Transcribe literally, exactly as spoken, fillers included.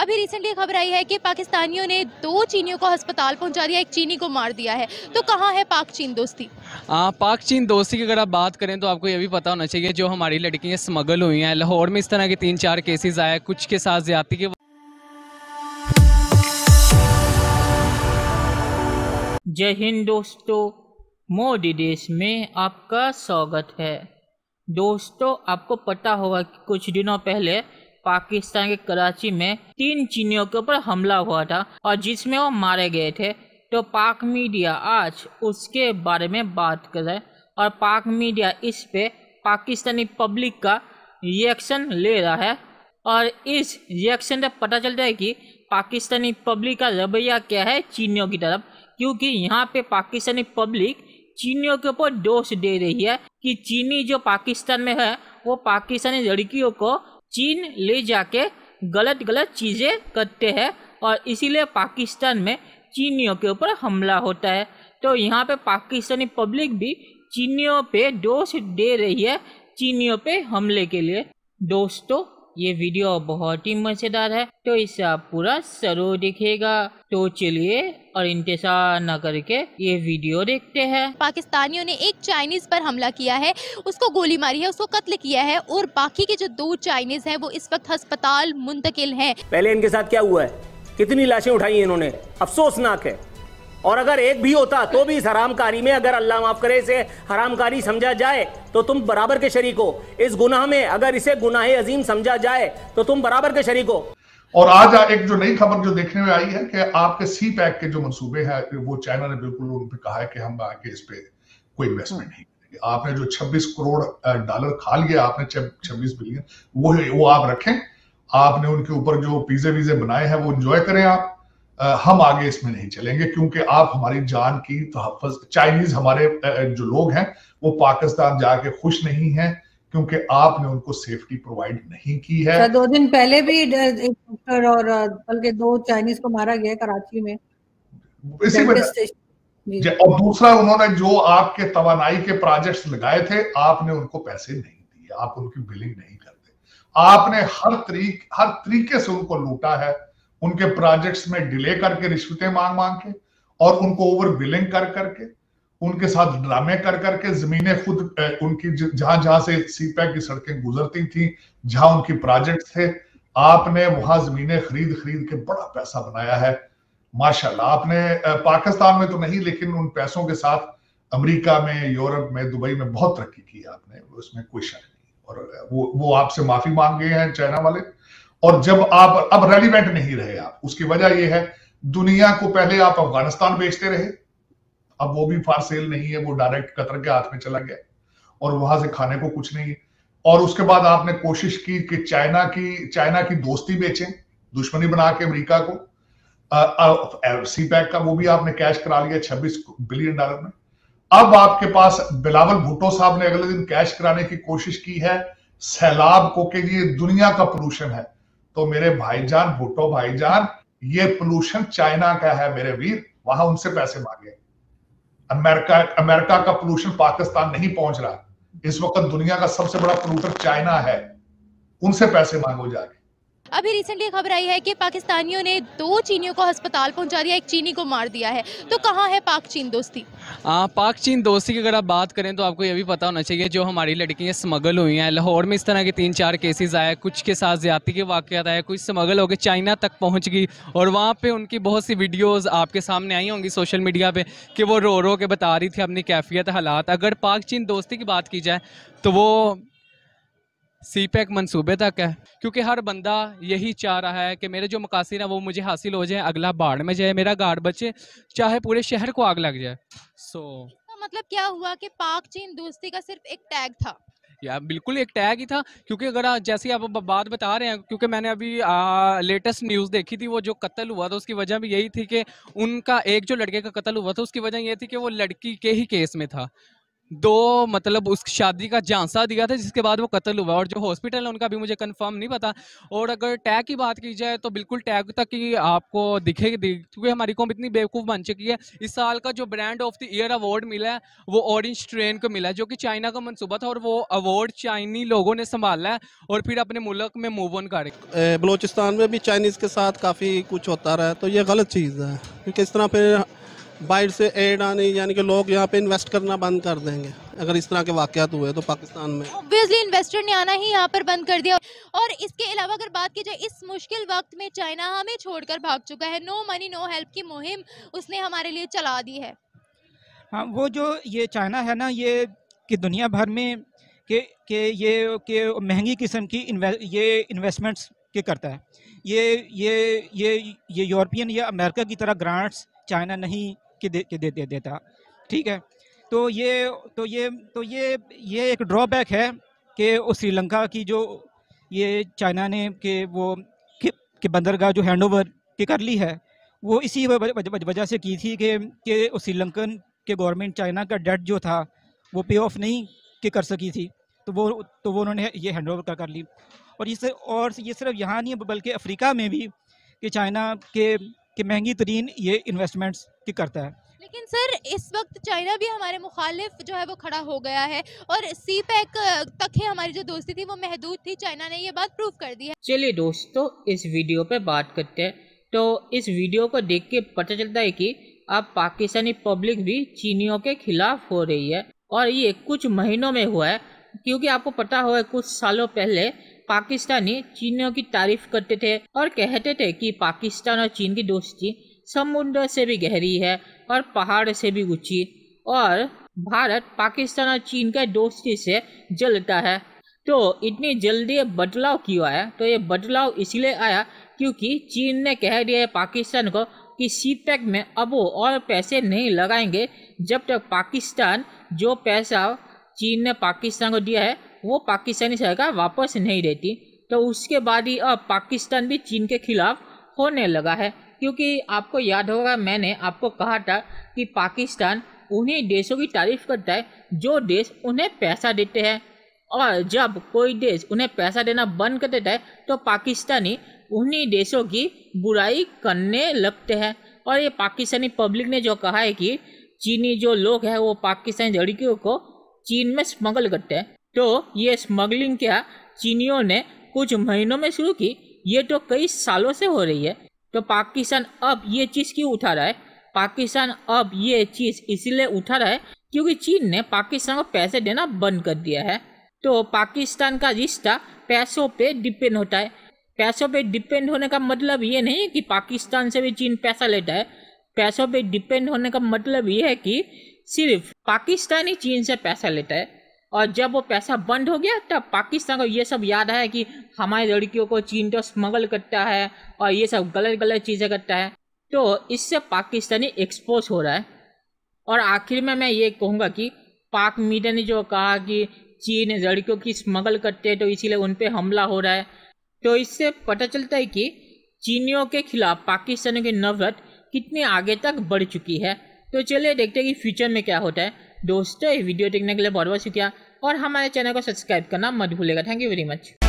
अभी रिसेंटली खबर आई है कि पाकिस्तानियों ने दो चीनियों को अस्पताल पहुंचा दिया, एक चीनी को मार दिया है। तो कहाँ है पाक चीन दोस्ती? आ, पाक चीन दोस्ती की अगर आप बात करें तो आपको ये भी पता होना चाहिए, जो हमारी लड़कियां स्मगल हुई हैं लाहौर में, इस तरह के तीन चार केसेस आए, कुछ के साथ ज्यादती के। जय हिंद दोस्तों, मोदी देश में आपका स्वागत है। दोस्तों, आपको पता होगा कि कुछ दिनों पहले पाकिस्तान के कराची में तीन चीनियों के ऊपर हमला हुआ था और जिसमें वो मारे गए थे। तो पाक मीडिया आज उसके बारे में बात कर रहा है और पाक मीडिया इस पे पाकिस्तानी पब्लिक का रिएक्शन ले रहा है और इस रिएक्शन से पता चलता है कि पाकिस्तानी पब्लिक का रवैया क्या है चीनियों की तरफ, क्योंकि यहाँ पे पाकिस्तानी पब्लिक चीनियों के ऊपर दोष दे रही है कि चीनी जो पाकिस्तान में है वो पाकिस्तानी लड़कियों को चीन ले जाके गलत गलत चीज़ें करते हैं और इसीलिए पाकिस्तान में चीनियों के ऊपर हमला होता है। तो यहाँ पे पाकिस्तानी पब्लिक भी चीनियों पे दोष दे रही है चीनियों पे हमले के लिए। दोस्तों, ये वीडियो बहुत ही मजेदार है, तो इसे आप पूरा जरूर दिखेगा। तो चलिए और इंतजार न करके ये वीडियो देखते हैं। पाकिस्तानियों ने एक चाइनीज पर हमला किया है, उसको गोली मारी है, उसको कत्ल किया है और बाकी के जो दो चाइनीज हैं वो इस वक्त अस्पताल मुंतकिल हैं। पहले इनके साथ क्या हुआ है, कितनी लाशें उठाई हैं इन्होंने, अफसोसनाक है। और अगर एक भी होता तो भी इस हरामकारी में, अगर अल्लाह माफ करे इसे हरामकारी समझा जाए तो तुम बराबर के शरीक हो। इस गुनाह में अगर इसे गुनाह अजीम समझा जाए तो तुम बराबर के शरीक हो। और आज एक जो नई खबर जो देखने में आई है कि आपके सी पैक के जो मंसूबे हैं वो चाइना ने बिल्कुल उन पे कहा है कि हम आगे इस पे कोई इन्वेस्टमेंट नहीं करेंगे। आपने जो छब्बीस करोड़ डॉलर खा लिया, आपने छब्बीस बिलियन, वो वो आप रखें। आपने उनके ऊपर जो पिज़्ज़े वीज़े बनाए हैं वो एंजॉय करें आप। आ, हम आगे इसमें नहीं चलेंगे क्योंकि आप हमारी जान की तहफ़्फ़ुज़, चाइनीज हमारे जो लोग हैं वो पाकिस्तान जाके खुश नहीं हैं क्योंकि आपने उनको सेफ्टी प्रोवाइड नहीं की है। दो दिन पहले भी एक डॉक्टर और बल्कि दो चाइनीज को मारा गया कराची में इसी वजह। और दूसरा, उन्होंने जो आपके तवानाई के प्रोजेक्ट्स लगाए थे आपने उनको पैसे नहीं दिए, आप उनकी बिलिंग नहीं करते। आपने हर तरीक हर तरीके से उनको लूटा है, उनके प्रोजेक्ट्स में डिले करके, रिश्वतें मांग मांग के और उनको ओवर बिलिंग कर करके, उनके साथ ड्रामे कर करके, जमीनें खुद उनकी जहां जहां से सीपैक की सड़कें गुजरती थी, जहां उनकी प्रोजेक्ट थे, आपने वहां जमीनें खरीद खरीद के बड़ा पैसा बनाया है। माशाल्लाह, आपने पाकिस्तान में तो नहीं लेकिन उन पैसों के साथ अमेरिका में, यूरोप में, दुबई में बहुत तरक्की की आपने, उसमें कोई शक नहीं। और वो वो आपसे माफी मांग गए हैं चाइना वाले। और जब आप अब रेलिवेंट नहीं रहे आप, उसकी वजह यह है दुनिया को पहले आप अफगानिस्तान बेचते रहे, अब वो भी फॉर सेल नहीं है, वो डायरेक्ट कतर के हाथ में चला गया और वहां से खाने को कुछ नहीं है। और उसके बाद आपने कोशिश की कि चाइना की चाइना की दोस्ती बेचें, दुश्मनी बना के अमेरिका को। सी पैक का वो भी आपने कैश करा लिया छब्बीस बिलियन डॉलर में। अब आपके पास बिलावल भुट्टो साहब ने अगले दिन कैश कराने की कोशिश की है सैलाब को कि ये दुनिया का पोल्यूशन है। तो मेरे भाईजान भुट्टो भाईजान, ये पोल्यूशन चाइना का है मेरे वीर, वहां उनसे पैसे मांगे। अमेरिका अमेरिका का पोल्यूशन पाकिस्तान नहीं पहुंच रहा, इस वक्त दुनिया का सबसे बड़ा पोल्यूटर चाइना है, उनसे पैसे मांगो जाके। अभी रिसेंटली खबर आई है कि पाकिस्तानियों ने दो चीनियों को अस्पताल पहुंचा दिया, एक चीनी को मार दिया है। तो कहाँ है पाक चीन दोस्ती? आ, पाक चीन दोस्ती की अगर आप बात करें तो आपको ये भी पता होना चाहिए, जो हमारी लड़कियां स्मगल हुई हैं लाहौर में, इस तरह के तीन चार केसेस आए, कुछ के साथ ज्यादती के वाक़यात आए, कुछ स्मगल हो गए, चाइना तक पहुंच गई और वहाँ पे उनकी बहुत सी वीडियोस आपके सामने आई होंगी सोशल मीडिया पे कि वो रो रो के बता रही थी अपनी कैफियत हालात। अगर पाक चीन दोस्ती की बात की जाए तो वो सी पैक मंसूबे तक है, क्योंकि हर बंदा यही चाह रहा है कि मेरे जो मकासद हैं वो मुझे हासिल हो जाए, अगला बाढ़ में जाए, मेरा गाड़ बचे, चाहे पूरे शहर को आग लग जाए। सो so, मतलब क्या हुआ कि पाक चीन दोस्ती का सिर्फ एक टैग था? या बिल्कुल एक टैग ही था, क्योंकि अगर जैसे आप बात बता रहे हैं, क्योंकि मैंने अभी लेटेस्ट न्यूज़ देखी थी, वो जो कत्ल हुआ था उसकी वजह भी यही थी कि उनका एक जो लड़के का कत्ल हुआ था उसकी वजह ये थी कि वो लड़की के ही केस में था, दो मतलब उस शादी का झांसा दिया था जिसके बाद वो कत्ल हुआ। और जो हॉस्पिटल है उनका भी मुझे कंफर्म नहीं पता। और अगर टैग की बात की जाए तो बिल्कुल टैग तक ही आपको दिखेगी, क्योंकि हमारी कौम इतनी बेवकूफ़ बन चुकी है। इस साल का जो brand of the year award मिला है वो ऑरेंज ट्रेन को मिला है, जो कि चाइना का मनसूबा था, और वो अवार्ड चाइनी लोगों ने संभाला है और फिर अपने मुल्क में मूव ऑन कर। बलूचिस्तान में भी चाइनीज़ के साथ काफ़ी कुछ होता रहा है, तो ये गलत चीज़ है, क्योंकि इस तरह फिर बाहर से एड आने, यानी कि लोग यहाँ पे इन्वेस्ट करना बंद कर देंगे अगर इस तरह के वाक़यात हुए तो पाकिस्तान में। ऑब्वियसली इन्वेस्टर ने आना ही यहाँ पर बंद कर दिया। और इसके अलावा अगर बात की जाए, इस मुश्किल वक्त में चाइना हमें छोड़कर भाग चुका है। नो मनी नो हेल्प की मुहिम उसने हमारे लिए चला दी है। हाँ, वो जो ये चाइना है ना, ये कि दुनिया भर में के के ये के महंगी किस्म की इन्वे, ये इन्वेस्टमेंट्स के करता है। ये ये ये ये यूरोपियन या अमेरिका की तरह ग्रांट्स चाइना नहीं के दे के दे, दे देता, ठीक है। तो ये तो ये तो ये ये एक ड्रॉबैक है कि श्रीलंका की जो ये चाइना ने के वो के, के बंदरगाह जो हैंडओवर के कर ली है, वो इसी वजह से की थी कि कि श्रीलंकन के गवर्नमेंट चाइना का डेट जो था वो पे ऑफ नहीं के कर सकी थी, तो वो तो वो उन्होंने ये हैंडओवर कर कर ली। और इस और ये सिर्फ यहाँ नहीं बल्कि अफ्रीका में भी कि चाइना के कि महंगी तरीन ये इन्वेस्टमेंट्स की करता है। लेकिन सर इस वक्त चाइना भी हमारे मुखालिफ जो है वो खड़ा हो गया है, और सी पैक तक ही हमारी जो दोस्ती थी वो महदूद थी। चाइना ने ये बात प्रूव कर दी है। चलिए दोस्तों, इस वीडियो पे बात करते हैं। तो इस वीडियो को देख के पता चलता है कि अब पाकिस्तानी पब्लिक भी चीनियों के खिलाफ हो रही है, और ये कुछ महीनों में हुआ है। क्योंकि आपको पता होगा कुछ सालों पहले पाकिस्तानी चीनियों की तारीफ करते थे और कहते थे कि पाकिस्तान और चीन की दोस्ती समुद्र से भी गहरी है और पहाड़ से भी ऊंची, और भारत पाकिस्तान और चीन के दोस्ती से जलता है। तो इतनी जल्दी ये बदलाव क्यों आया? तो ये बदलाव इसलिए आया क्योंकि चीन ने कह दिया है पाकिस्तान को कि सी पैक में अब वो और पैसे नहीं लगाएंगे जब तक पाकिस्तान जो पैसा चीन ने पाकिस्तान को दिया है वो पाकिस्तानी सरकार वापस नहीं देती। तो उसके बाद ही अब पाकिस्तान भी चीन के खिलाफ होने लगा है। क्योंकि आपको याद होगा मैंने आपको कहा था कि पाकिस्तान उन्हीं देशों की तारीफ करता है जो देश उन्हें पैसा देते हैं, और जब कोई देश उन्हें पैसा देना बंद कर देता है तो पाकिस्तानी उन्हीं देशों की बुराई करने लगते हैं। और ये पाकिस्तानी पब्लिक ने जो कहा है कि चीनी जो लोग हैं वो पाकिस्तानी लड़कियों को चीन में स्मगल करते हैं, तो ये स्मगलिंग क्या चीनियों ने कुछ महीनों में शुरू की, ये तो कई सालों से हो रही है। तो पाकिस्तान अब ये चीज़ क्यों उठा रहा है? पाकिस्तान अब ये चीज़ इसलिए उठा रहा है क्योंकि चीन ने पाकिस्तान को पैसे देना बंद कर दिया है। तो पाकिस्तान का रिश्ता पैसों पे डिपेंड होता है। पैसों पे डिपेंड होने का मतलब ये नहीं कि पाकिस्तान से भी चीन पैसा लेता है। पैसों पे डिपेंड होने का मतलब ये है कि सिर्फ पाकिस्तान ही चीन से पैसा लेता है, और जब वो पैसा बंद हो गया तब पाकिस्तान को ये सब याद आया कि हमारी लड़कियों को चीन तो स्मगल करता है और ये सब गलत गलत चीज़ें करता है। तो इससे पाकिस्तानी एक्सपोज हो रहा है। और आखिर में मैं ये कहूँगा कि पाक मीडिया ने जो कहा कि चीन लड़कियों की स्मगल करते हैं तो इसीलिए उन पर हमला हो रहा है, तो इससे पता चलता है कि चीनियों के खिलाफ पाकिस्तानियों की नफरत कितनी आगे तक बढ़ चुकी है। तो चलिए देखते हैं कि फ्यूचर में क्या होता है। दोस्तों ये वीडियो देखने के लिए बहुत बहुत शुक्रिया, और हमारे चैनल को सब्सक्राइब करना मत भूलिएगा। Thank you very much.